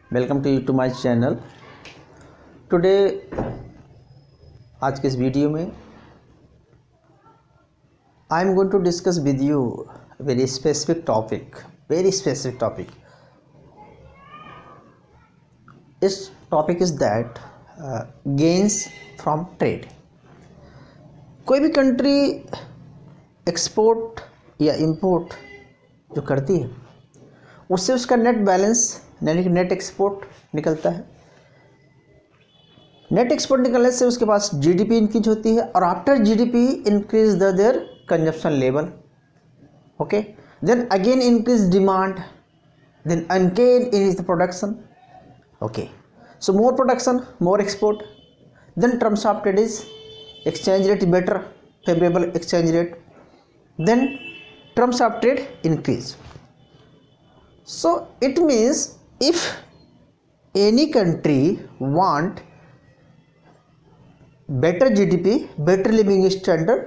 Welcome to my channel. Today आज के इस वीडियो में I am going to discuss with you very specific topic. इस topic is that gains from trade. कोई भी कंट्री एक्सपोर्ट या इंपोर्ट जो करती है उससे उसका नेट बैलेंस यानी कि नेट एक्सपोर्ट निकलता है। नेट एक्सपोर्ट निकलने से उसके पास जीडीपी इंक्रीज होती है और after GDP increase there consumption level. Okay, then again increase demand, then again increase the production. Okay, so more production more export, then terms of trade is exchange rate better, favorable exchange rate, then terms of trade increase. So it means if any country want better GDP, better living standard,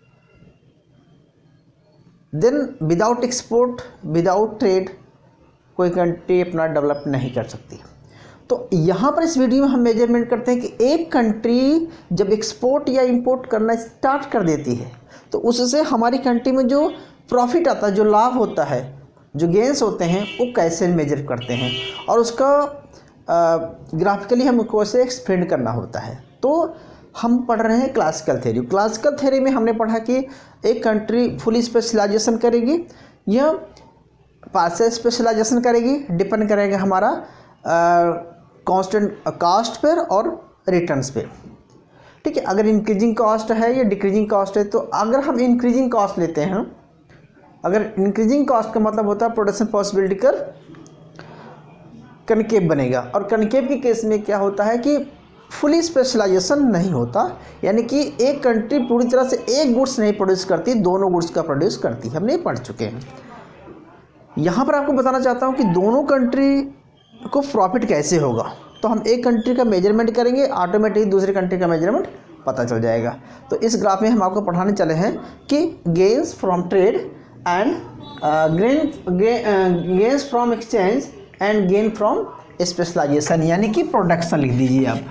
then without export, without trade कोई country अपना develop नहीं कर सकती। तो यहाँ पर इस वीडियो में हम मेजरमेंट करते हैं कि एक कंट्री जब एक्सपोर्ट या इंपोर्ट करना स्टार्ट कर देती है तो उससे हमारी कंट्री में जो प्रॉफिट आता है, जो लाभ होता है, जो गेंस होते हैं, वो कैसे मेजर करते हैं और उसका ग्राफिकली हमको ऐसे एक्सप्लेन करना होता है। तो हम पढ़ रहे हैं क्लासिकल थ्योरी। क्लासिकल थ्योरी में हमने पढ़ा कि एक कंट्री फुली स्पेशलाइजेशन करेगी या पार्शियल स्पेशलाइजेशन करेगी, डिपेंड करेगा हमारा कांस्टेंट कास्ट पर और रिटर्न्स पे। ठीक है, अगर इंक्रीजिंग कॉस्ट है या डिक्रीजिंग कॉस्ट है, तो अगर हम इंक्रीजिंग कॉस्ट लेते हैं, अगर इंक्रीजिंग कॉस्ट का मतलब होता है प्रोडक्शन पॉसिबिलिटी कर कनकेव बनेगा। और कनकेव के केस में क्या होता है कि फुली स्पेशलाइजेशन नहीं होता, यानी कि एक कंट्री पूरी तरह से एक गुड्स नहीं प्रोड्यूस करती, दोनों गुड्स का प्रोड्यूस करती है। हम नहीं पढ़ चुके हैं। यहाँ पर आपको बताना चाहता हूँ कि दोनों कंट्री को प्रॉफिट कैसे होगा। तो हम एक कंट्री का मेजरमेंट करेंगे, ऑटोमेटिक दूसरी कंट्री का मेजरमेंट पता चल जाएगा। तो इस ग्राफ में हम आपको पढ़ाने चले हैं कि gains from trade and gains from exchange and gain from specialisation, यानी कि प्रोडक्शन लिख दीजिए आप।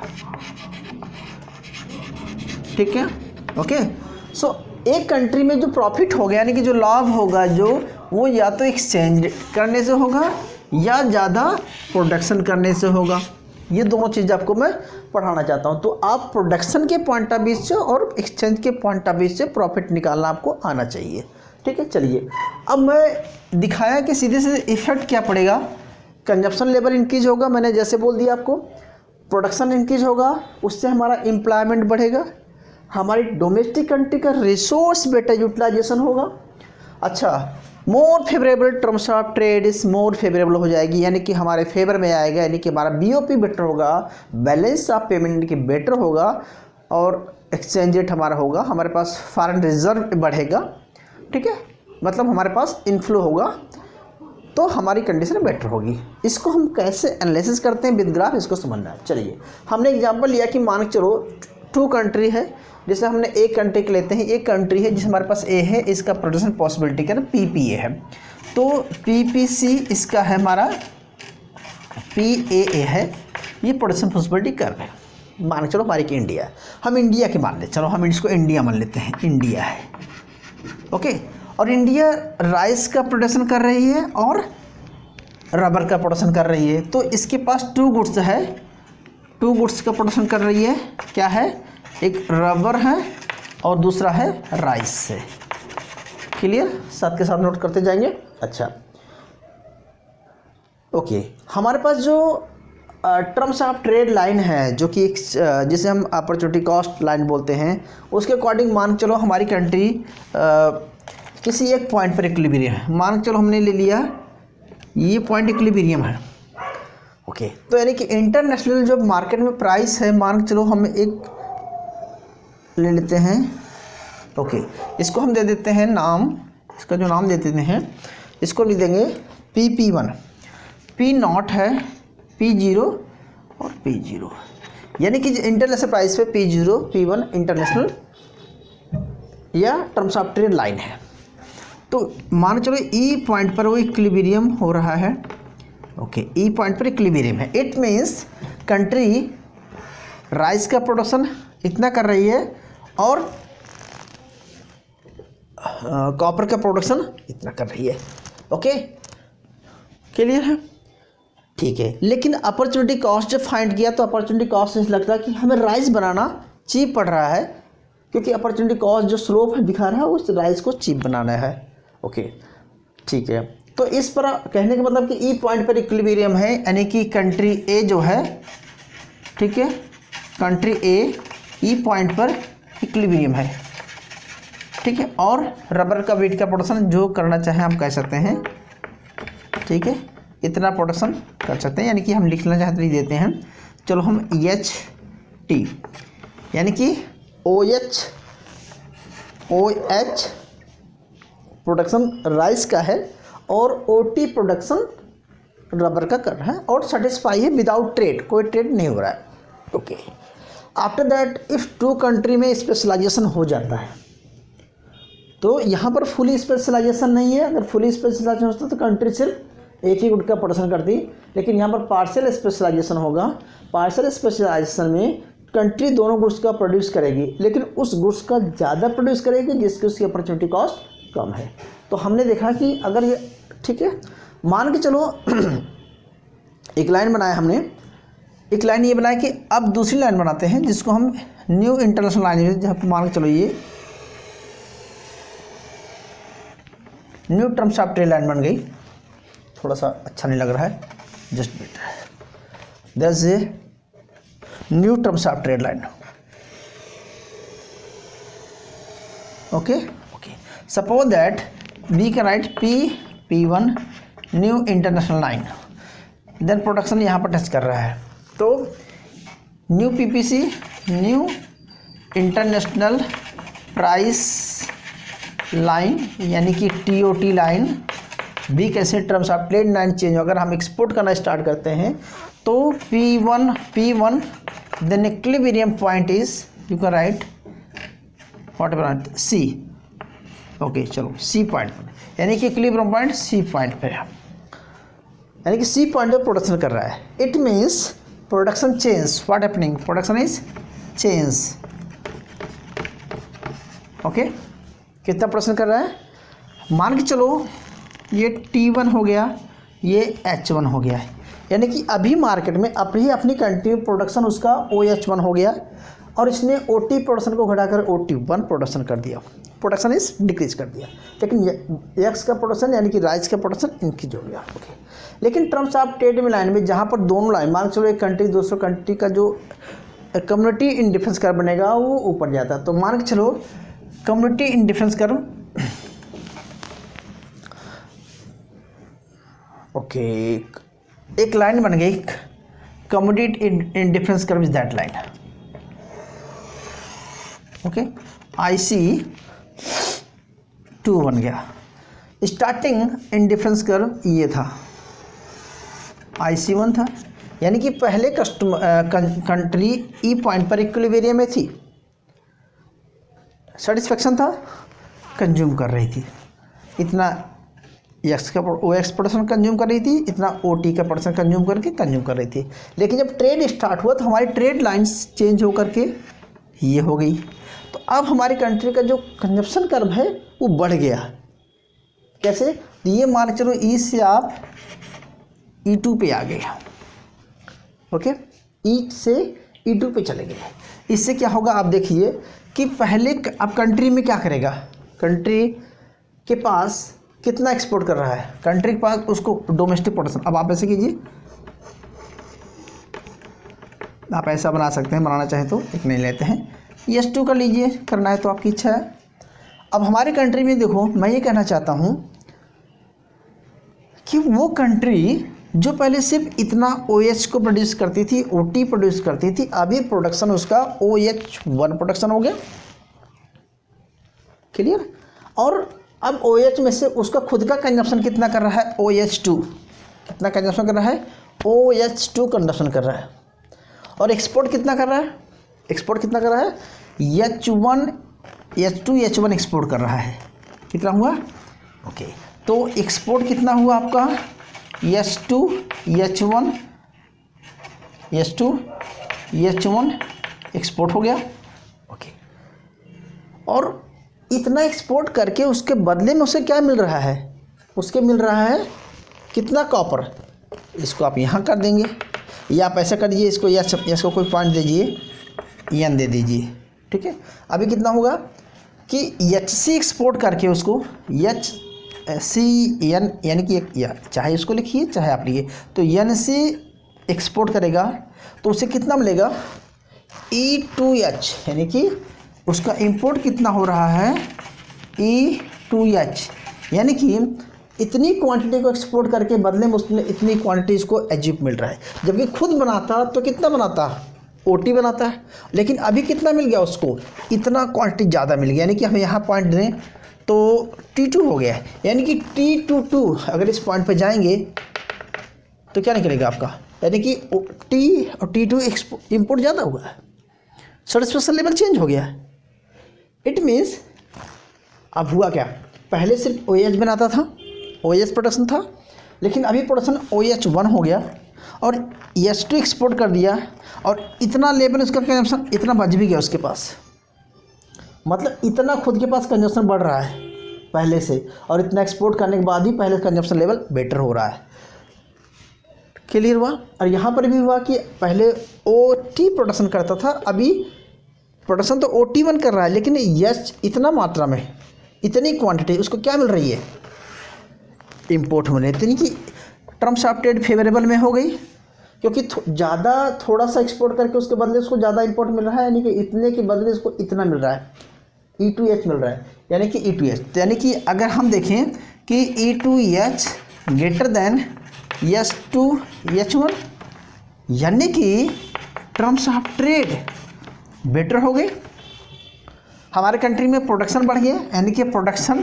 ठीक है, ओके। सो एक कंट्री में जो प्रॉफिट होगा यानी कि जो लाभ होगा, जो वो या तो एक्सचेंज करने से होगा या ज़्यादा प्रोडक्शन करने से होगा। ये दोनों चीज़ आपको मैं पढ़ाना चाहता हूँ। तो आप प्रोडक्शन के पॉइंट ऑफ व्यू से और एक्सचेंज के पॉइंट ऑफ व्यू से प्रॉफिट निकालना आपको आना चाहिए। ठीक है, चलिए अब मैं दिखाया कि सीधे सीधे इफेक्ट क्या पड़ेगा। कंजप्शन लेवल इंक्रीज होगा, मैंने जैसे बोल दिया आपको। प्रोडक्शन इंक्रीज होगा, उससे हमारा एम्प्लॉयमेंट बढ़ेगा, हमारी डोमेस्टिक कंट्री का रिसोर्स बेटर यूटिलाइजेशन होगा। अच्छा, more favourable terms of trade is more favourable हो जाएगी, यानी कि हमारे फेवर में आएगा, यानी कि हमारा बीओपी बेटर होगा, बैलेंस ऑफ पेमेंट की बेटर होगा और एक्सचेंज रेट हमारा होगा, हमारे पास फॉरेन रिजर्व बढ़ेगा। ठीक है, मतलब हमारे पास इनफ्लो होगा, तो हमारी कंडीशन बेटर होगी। इसको हम कैसे एनालिसिस करते हैं विद ग्राफ, इसको समझना है। चलिए, हमने एग्जांपल लिया कि मान के चलो टू कंट्री है, जैसे हमने एक कंट्री के लेते हैं। एक कंट्री है जिस हमारे पास ए है, इसका प्रोडक्शन पॉसिबिलिटी का ना पीपीए है, तो पीपीसी इसका है हमारा पीएए है, ये प्रोडक्शन पॉसिबिलिटी कर्व है। मान के चलो हमारी की इंडिया है, हम इंडिया के मान लेते, चलो हम इसको इंडिया मान लेते हैं, इंडिया है। ओके, और इंडिया राइस का प्रोडक्शन कर रही है और रबर का प्रोडक्शन कर रही है। तो इसके पास टू गुड्स है, टू गुड्स का प्रोडक्शन कर रही है। क्या है? एक रबर है और दूसरा है राइस है। क्लियर? साथ के साथ नोट करते जाएंगे। अच्छा, ओके, हमारे पास जो टर्म्स ऑफ ट्रेड लाइन है, जो कि जिसे हम अपॉर्चुनिटी कॉस्ट लाइन बोलते हैं, उसके अकॉर्डिंग मान चलो हमारी कंट्री किसी एक पॉइंट पर इक्विलिब्रियम है। मान चलो हमने ले लिया ये पॉइंट इक्विलिब्रियम है। ओके, तो यानी कि इंटरनेशनल जो मार्केट में प्राइस है, मान चलो हम एक ले लेते हैं। ओके, इसको हम दे देते हैं नाम, इसका जो नाम दे देते हैं इसको लिख देंगे PP1, P0 है, P0 और P0, यानी कि इंटरनेशनल प्राइस पे P0 P1 इंटरनेशनल या टर्म्स ऑफ ट्रेड लाइन है। तो मान चलो ई पॉइंट पर वो इक्विलिब्रियम हो रहा है, ओके, ई पॉइंट पर इक्विलिब्रियम है। इट मीन्स कंट्री राइस का प्रोडक्शन इतना कर रही है और कॉपर का प्रोडक्शन इतना कर रही है। ओके, क्लियर है? ठीक है। लेकिन अपॉर्चुनिटी कॉस्ट जब फाइंड किया तो अपॉर्चुनिटी कॉस्ट से लगता है कि हमें राइस बनाना चीप पड़ रहा है, क्योंकि अपॉर्चुनिटी कॉस्ट जो स्लोप दिखा रहा है उस राइस को चीप बनाना है। ओके, ठीक है। तो इस पर कहने का मतलब कि ई पॉइंट पर इक्विलिब्रियम है, यानी कि कंट्री ए जो है, ठीक है, कंट्री ए ई पॉइंट पर इक्विलिब्रियम है, ठीक है। और रबर का वेट का प्रोडक्शन जो करना चाहे हम कह सकते हैं, ठीक है, इतना प्रोडक्शन कर सकते हैं, यानी कि हम लिखना चाहते लिख देते हैं। चलो हम एच टी, यानी कि ओ एच प्रोडक्शन राइस का है और ओ टी प्रोडक्शन रबर का कर रहा है और सेटिस्फाई है विदाउट ट्रेड, कोई ट्रेड नहीं हो रहा है। Okay, after that if two country में स्पेशलाइजेशन हो जाता है तो यहाँ पर फुली स्पेशलाइजेशन नहीं है। अगर फुली स्पेशलाइजेशन होता तो कंट्री सिर्फ एक ही गुड का प्रोडक्शन करती, लेकिन यहाँ पर पार्शियल स्पेशलाइजेशन होगा। पार्शियल स्पेशलाइजेशन में कंट्री दोनों गुड्स का प्रोड्यूस करेगी, लेकिन उस गुड्स का ज़्यादा प्रोड्यूस करेगी जिसकी उसकी अपॉर्चुनिटी कॉस्ट कम है। तो हमने देखा कि अगर ये, ठीक है, मान के चलो एक लाइन बनाया हमने, एक लाइन ये बनाया कि अब दूसरी लाइन बनाते हैं जिसको हम न्यू इंटरनेशनल लाइन, जहाँ मान के चलो ये new terms of trade line बन गई। थोड़ा सा अच्छा नहीं लग रहा है, just better, that's a new terms of trade line. Okay okay, suppose that we can write P1 new international line, then production यहाँ पर टच कर रहा है, तो new PPC new international price line, यानी कि TOT लाइन भी कैसे terms of trade line change हो। अगर हम एक्सपोर्ट करना स्टार्ट करते हैं तो P1 then equilibrium point is, you can write whatever C। Okay, चलो C पॉइंट, यानी कि इक्विलिब्रियम पॉइंट C पॉइंट पे है, यानी कि C पॉइंट पे प्रोडक्शन कर रहा है। It means production change, what happening, production is change. Okay, कितना प्रोडक्शन कर रहा है, मान के चलो ये T1 हो गया, ये H1 हो गया है, यानी कि अभी मार्केट में अपनी कंट्री में प्रोडक्शन उसका OH1 हो गया और इसने OT प्रोडक्शन को घटाकर OT1 प्रोडक्शन कर दिया, प्रोडक्शन इस डिक्रीज कर दिया। लेकिन एक्स का प्रोडक्शन यानी कि राइस का प्रोडक्शन इंक्रीज हो गया। ओके, लेकिन टर्म्स ऑफ ट्रेड में लाइन में जहाँ पर दोनों लाइन, मान चलो एक कंट्री दूसरे कंट्री का जो कम्युनिटी इन डिफरेंस कर्व बनेगा वो ऊपर जाता है, तो मान के चलो community indifference curve, okay, एक लाइन बन गई, community indifference curve is that line. Okay, IC2 बन गया। स्टार्टिंग इन डिफरेंस कर्व ये था, IC1 था, यानी कि पहले कंट्री ई पॉइंट पर इक्विलिब्रियम में थी, सेटिस्फेक्शन था, कंज्यूम कर रही थी इतना, एक्स का OX प्रोडक्शन कंज्यूम कर रही थी, इतना OT का प्रोडक्शन कंज्यूम कर रही थी। लेकिन जब ट्रेड स्टार्ट हुआ तो हमारी ट्रेड लाइंस चेंज होकर के ये हो गई, तो अब हमारी कंट्री का जो कंजप्शन कर्व है वो बढ़ गया। कैसे, तो ये मान चलो E से आप E2 पे आ गए। ओके, E से E2 पे चले गए। इससे क्या होगा, आप देखिए कि पहले अब कंट्री में क्या करेगा, कंट्री के पास कितना एक्सपोर्ट कर रहा है, कंट्री के पास उसको डोमेस्टिक प्रोडक्शन, अब आप ऐसे कीजिए, आप ऐसा बना सकते हैं, बनाना चाहें तो एक नहीं लेते हैं, S2 कर लीजिए, करना है तो आपकी इच्छा है। अब हमारी कंट्री में देखो, मैं ये कहना चाहता हूँ कि वो कंट्री जो पहले सिर्फ इतना OH को प्रोड्यूस करती थी, OT प्रोड्यूस करती थी, अभी प्रोडक्शन उसका OH1 प्रोडक्शन हो गया, क्लियर। और अब OH में से उसका खुद का कंजप्शन कितना कर रहा है, OH2 कितना कंजप्शन कर रहा है, OH2 कंजप्शन कर रहा है। और एक्सपोर्ट कितना कर रहा है, एक्सपोर्ट कितना कर रहा है, H1 एक्सपोर्ट कर रहा है, कितना हुआ। ओके, तो एक्सपोर्ट कितना हुआ आपका H2H1 H2H1 एक्सपोर्ट हो गया। ओके, और इतना एक्सपोर्ट करके उसके बदले में उसे क्या मिल रहा है, उसके मिल रहा है कितना कॉपर। इसको आप यहाँ कर देंगे या आप ऐसा कर दीजिए, इसको कोई पॉइंट दीजिए, एन दे दीजिए, ठीक है। अभी कितना होगा कि HC एक्सपोर्ट करके उसको HCN यानी कि या चाहे इसको लिखिए चाहे आप लिखिए, तो NC एक्सपोर्ट करेगा तो उसे कितना मिलेगा E2H, यानी कि उसका इंपोर्ट कितना हो रहा है E2H, यानी कि इतनी क्वांटिटी को एक्सपोर्ट करके बदले में उसने इतनी क्वांटिटी इसको एजिप मिल रहा है। जबकि खुद बनाता तो कितना बनाता, OT बनाता है, लेकिन अभी कितना मिल गया उसको, इतना क्वांटिटी ज़्यादा मिल गया। यानी कि हम यहाँ पॉइंट दें तो T2 हो गया है, यानी कि T22 अगर इस पॉइंट पे जाएंगे तो क्या निकलेगा आपका, यानी कि T और T2 इंपोर्ट ज़्यादा हुआ है, स्पेशल लेवल चेंज हो गया है। इट मीन्स अब हुआ क्या, पहले सिर्फ OH बनाता था, OH प्रोडक्शन था, लेकिन अभी प्रोडक्शन OH1 हो गया और H2 एक्सपोर्ट कर दिया और इतना लेवल उसका कंजम्पशन इतना बच भी गया उसके पास, मतलब इतना खुद के पास कंजम्पशन बढ़ रहा है पहले से, और इतना एक्सपोर्ट करने के बाद भी पहले कंजम्पशन लेवल बेटर हो रहा है। क्लियर हुआ। और यहाँ पर भी हुआ कि पहले OT प्रोडक्शन करता था, अभी प्रोडक्शन तो OT1 कर रहा है, लेकिन यश इतना मात्रा में इतनी क्वांटिटी उसको क्या मिल रही है, इंपोर्ट होने, इतनी कि टर्म्स ऑफ ट्रेड फेवरेबल में हो गई, क्योंकि ज़्यादा थोड़ा सा एक्सपोर्ट करके उसके बदले उसको ज़्यादा इंपोर्ट मिल रहा है, यानी कि इतने के बदले उसको इतना मिल रहा है, E2H मिल रहा है, यानी कि E2H। तो यानी कि अगर हम देखें कि E2H ग्रेटर देन H2H1, यानी कि टर्म्स ऑफ ट्रेड बेटर हो गई, हमारे कंट्री में प्रोडक्शन बढ़ गया, यानी कि प्रोडक्शन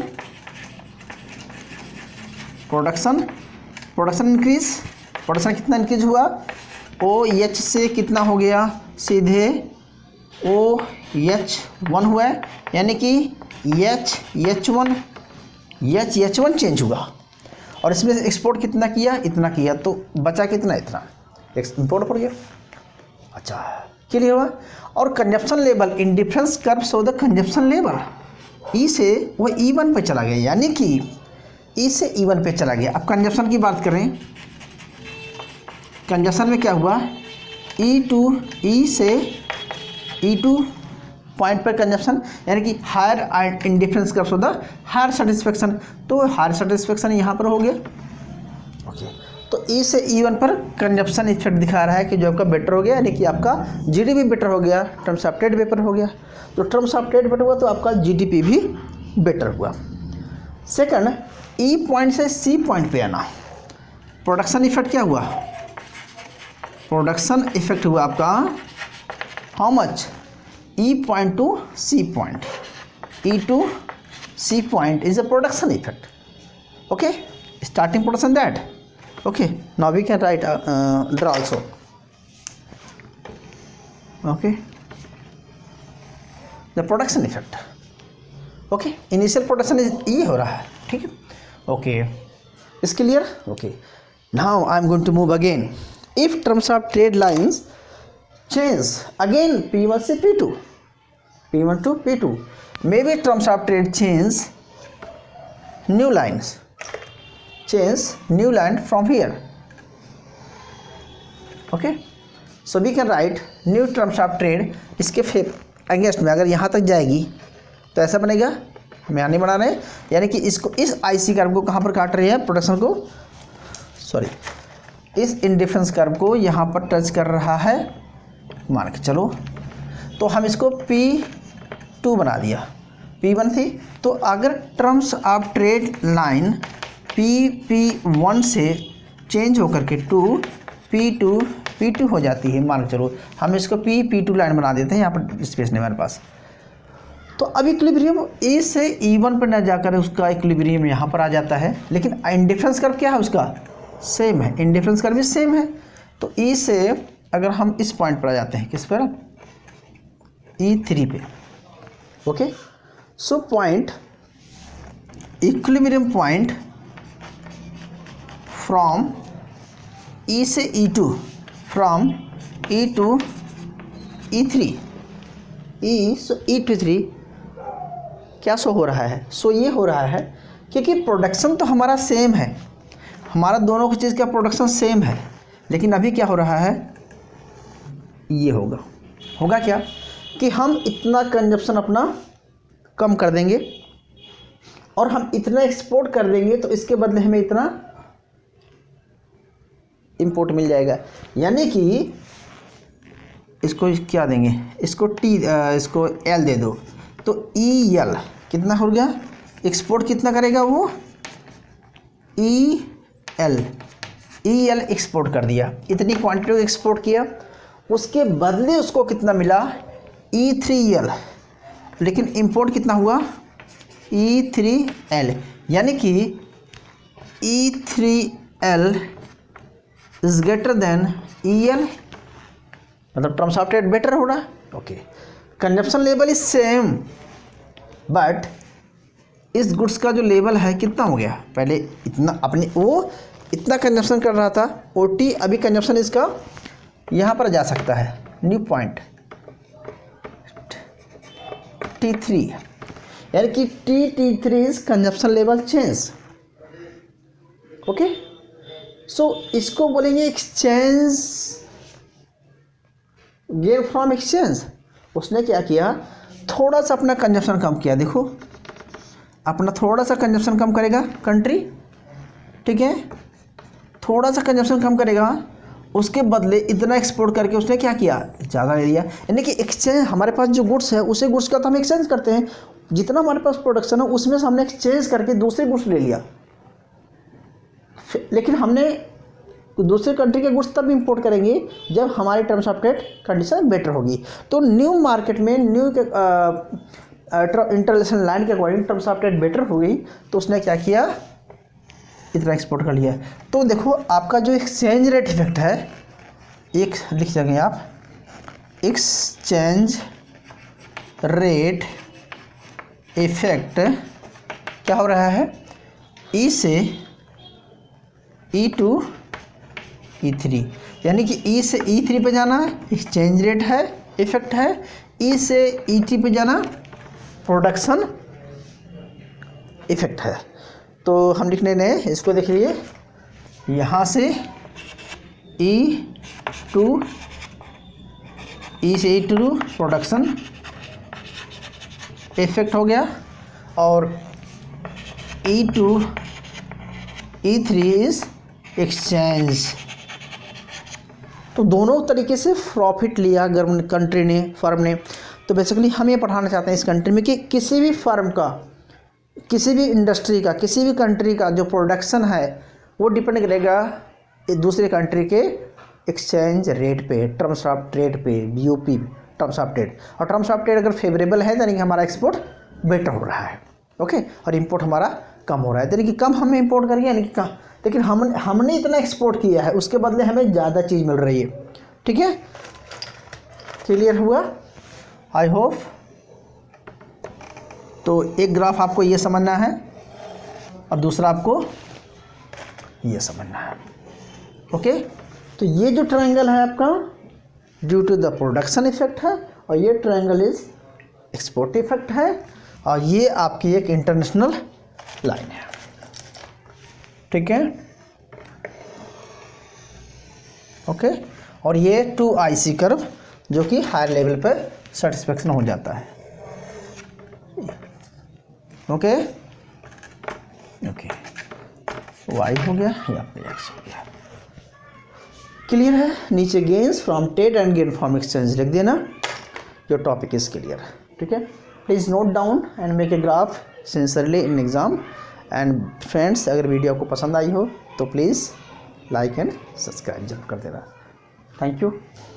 इंक्रीज, प्रोडक्शन कितना इंक्रीज हुआ, OH से कितना हो गया, सीधे OH1 हुआ है, यानी कि H1 चेंज हुआ, और इसमें एक्सपोर्ट कितना किया, इतना किया, तो बचा कितना, इतना इंपोर्ट पड़ गया। अच्छा, क्लियर हुआ। और consumption level indifference curve so the consumption level, E से वो E1 पे चला गया, यानी कि E से E1 पे चला गया। अब कंजप्शन की बात करें, कंजप्शन में क्या हुआ, E से E2 पॉइंट पर कंजप्शन, यानी कि higher indifference curve so the higher satisfaction, तो हायर सेटिस्फेक्शन यहाँ पर हो गया। ओके, तो E से E1 पर कंजप्शन इफेक्ट दिखा रहा है कि जो आपका बेटर हो गया, यानी कि आपका GDP बेटर हो गया, टर्म्स ऑफ ट्रेड बेटर हो गया। तो टर्म्स ऑफ ट्रेड बेटर हुआ तो आपका GDP भी बेटर हुआ। सेकंड, E पॉइंट से C पॉइंट पे आना, प्रोडक्शन इफेक्ट क्या हुआ, प्रोडक्शन इफेक्ट हुआ आपका how much, E point to C point, E to C point is a production effect. Okay, starting production that. Okay, now we can write draw also. Okay, the production effect. Okay, initial production is ये हो रहा है, ठीक है। Okay, is clear? Okay, now I am going to move again. If terms of trade lines change again P1 से P2, P1 to P2, maybe terms of trade change new lines, change new line from here. Okay, so we can write new terms of trade, इसके against में अगर यहाँ तक जाएगी तो ऐसा बनेगा, हम यहाँ नहीं बना रहे, यानी कि इसको इस IC कर्व को कहाँ पर काट रही है, प्रोडक्शन को, सॉरी इस इंडिफरेंस कर्व को यहाँ पर टच कर रहा है, मान के चलो, तो हम इसको P2 बना दिया, P1 थी, तो अगर terms of trade line P1 से चेंज होकर के P2 हो जाती है, मान के चलो हम इसको P2 लाइन बना देते हैं, यहाँ पर स्पेस नहीं हमारे पास, तो अब इक्विलिब्रियम A से E1 पर न जाकर उसका इक्विलिब्रियम यहाँ पर आ जाता है, लेकिन इंडिफरेंस कर्व क्या है उसका, सेम है, इंडिफरेंस कर्व भी सेम है। तो E से अगर हम इस पॉइंट पर आ जाते हैं, किस पर, E3 पे। Okay, so point equilibrium point from E से E2 from E2 E3 E3 क्या शो हो रहा है? सो ये हो रहा है क्योंकि प्रोडक्शन तो हमारा सेम है, हमारा दोनों की चीज़ का प्रोडक्शन सेम है, लेकिन अभी क्या हो रहा है, ये होगा क्या कि हम इतना कंजप्शन अपना कम कर देंगे और हम इतना एक्सपोर्ट कर देंगे, तो इसके बदले हमें इतना इंपोर्ट मिल जाएगा। यानी कि इसको क्या देंगे, इसको एल दे दो, तो ई एल कितना हो गया, एक्सपोर्ट कितना करेगा वो, ई एल एक्सपोर्ट कर दिया, इतनी क्वांटिटी को एक्सपोर्ट किया, उसके बदले उसको कितना मिला, E3L, लेकिन इंपोर्ट कितना हुआ, E3L, यानी कि E3L is greater than EL, मतलब टर्म्स ऑफ ट्रेड बेटर हो रहा है। Okay, consumption level is same, but इस गुड्स का जो लेवल है कितना हो गया, पहले इतना अपने वो इतना कंजप्शन कर रहा था OT, अभी कंजप्शन इसका यहाँ पर जा सकता है, न्यू पॉइंट T3, यानी कि T3 is consumption level change. Okay, so इसको बोलेंगे एक्सचेंज, गेन फ्रॉम एक्सचेंज। उसने क्या किया, थोड़ा सा अपना कंजप्शन कम किया, देखो अपना थोड़ा सा कंजप्शन कम करेगा कंट्री, ठीक है, थोड़ा सा कंजप्शन कम करेगा, उसके बदले इतना एक्सपोर्ट करके उसने क्या किया, ज़्यादा ले लिया। यानी कि एक्सचेंज, हमारे पास जो गुड्स है उसे गुड्स का तो हम एक्सचेंज करते हैं, जितना हमारे पास प्रोडक्शन है उसमें से हमने एक्सचेंज करके दूसरे गुड्स ले लिया, लेकिन हमने दूसरे कंट्री के गुड्स तब इंपोर्ट करेंगे जब हमारी terms of trade condition better होगी। तो न्यू मार्केट में न्यू इंटरनेशनल लाइन के according terms of trade better हो गई, तो उसने क्या किया, इतना एक्सपोर्ट कर लिया। तो देखो आपका जो एक्सचेंज रेट इफेक्ट है, एक लिख सकेंगे आप, एक्सचेंज रेट इफेक्ट क्या हो रहा है, ई से E2 E3, यानी कि E से E3 पे जाना एक्सचेंज रेट है, इफेक्ट है, E से E3 पे जाना प्रोडक्शन इफेक्ट है। तो हम लिख लेने, इसको देख लीजिए, यहाँ से E2 प्रोडक्शन इफेक्ट हो गया, और E3 इज एक्सचेंज। तो दोनों तरीके से प्रॉफिट लिया कंट्री ने, फर्म ने। तो बेसिकली हम ये पढ़ाना चाहते हैं इस कंट्री में कि किसी भी फर्म का, किसी भी इंडस्ट्री का, किसी भी कंट्री का जो प्रोडक्शन है वो डिपेंड करेगा दूसरे कंट्री के एक्सचेंज रेट पे, टर्म्स ऑफ ट्रेड पे, BOP टर्म्स ऑफ ट्रेड। और टर्म्स ऑफ ट्रेड अगर फेवरेबल है यानी कि हमारा एक्सपोर्ट बेटर हो रहा है, ओके, और इंपोर्ट हमारा कम हो रहा है, यानी कि कम हमें इंपोर्ट करेंगे, यानी कि कम, लेकिन हमने इतना एक्सपोर्ट किया है उसके बदले हमें ज़्यादा चीज़ मिल रही है। ठीक है, क्लियर हुआ, आई होप। तो एक ग्राफ आपको ये समझना है और दूसरा आपको ये समझना है, ओके। तो ये जो ट्रायंगल है आपका due to the production effect है, और ये ट्रायंगल इज एक्सपोर्ट इफेक्ट है, और ये आपकी एक इंटरनेशनल लाइन है, ठीक है, ओके। और ये 2IC कर्व जो कि हायर लेवल पर सेटिस्फेक्शन हो जाता है, ओके ओके। वाई हो गया, यहाँ पे एक्स हो गया, क्लियर है। नीचे gains from trade and gain from exchange लिख देना, योर टॉपिक इज क्लियर, ठीक है। Please note down and make a graph sincerely in exam. And friends, अगर वीडियो आपको पसंद आई हो तो प्लीज़ लाइक एंड सब्सक्राइब जरूर कर देना। Thank you.